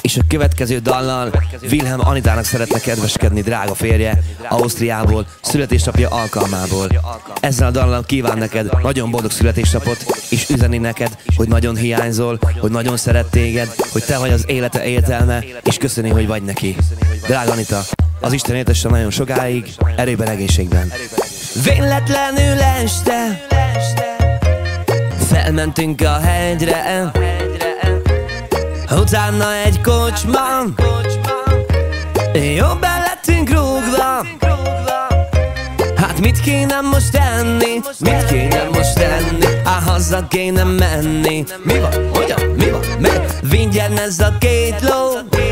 És a következő dallal Wilhelm Anitának szeretne kedveskedni drága férje Ausztriából, születésnapja alkalmából. Ezzel a dallal kíván neked nagyon boldog születésnapot, és üzeni neked, hogy nagyon hiányzol, hogy nagyon szeret téged, hogy te vagy az élete értelme, és köszöni, hogy vagy neki. Drága Anita, az Isten éltesse nagyon sokáig, erőben, egészségben. Véletlenül este felmentünk a hegyre, utána egy kocsma, jobban lettünk rúgva. Hát mit kéne most tenni? Mit kéne most tenni? Haza kéne menni. Mi van? Hogyan? Mi van? Vigyen ez a két ló.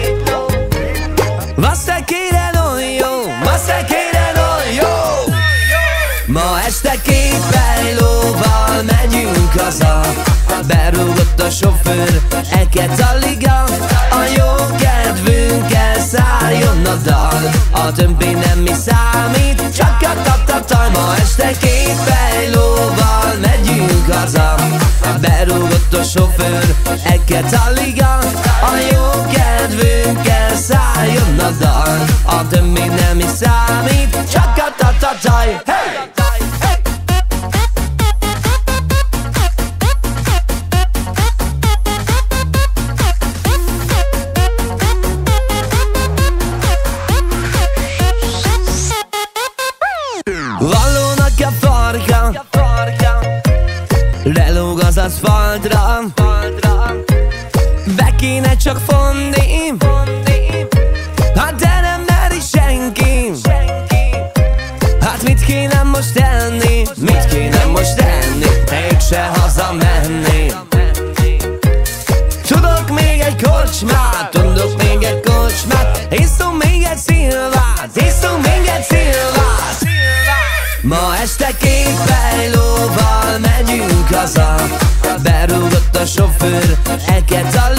Vasszekére jó, vasszekére jó. Ma este két fejlóval megyünk haza. Berúgott a sofőr, eket a liga. A jó kedvünkkel szálljon a dal. A többi nem mi számít, csak a tatataj. Ma este két fejlóval megyünk haza. Berúgott a sofőr, eket a liga. A jó kedvünkkel szálljon a dal. A többi nem mi számít, csak a tatataj. Hey! Valónak a farka lelóg az aszfaltra. Be kéne csak fonni, hát de nem meri senki. Hát mit kéne most tenni? Mit kéne most tenni? Mégse hazamenni. Tudok még egy kocsmát, tudok még egy kocsmát. Iszunk még egy szilvát, iszunk még egy szilvát. Ma este két fejlóval megyünk haza. Berúgott a sofőr, eket a